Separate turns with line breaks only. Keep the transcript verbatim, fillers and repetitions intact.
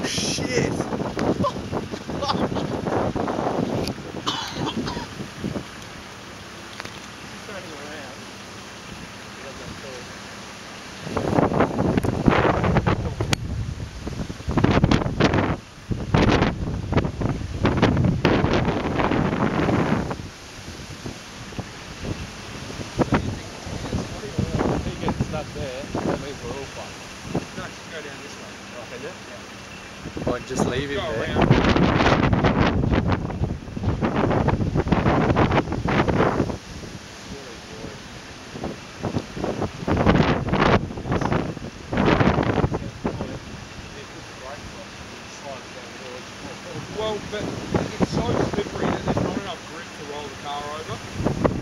Oh shit!
There, that means we're all fucked.
No, just go down this way.
Oh, can you?
Yeah.
Or just leave him
Go
there.
around. Well, but it's so slippery that there's not enough grip to roll the car over.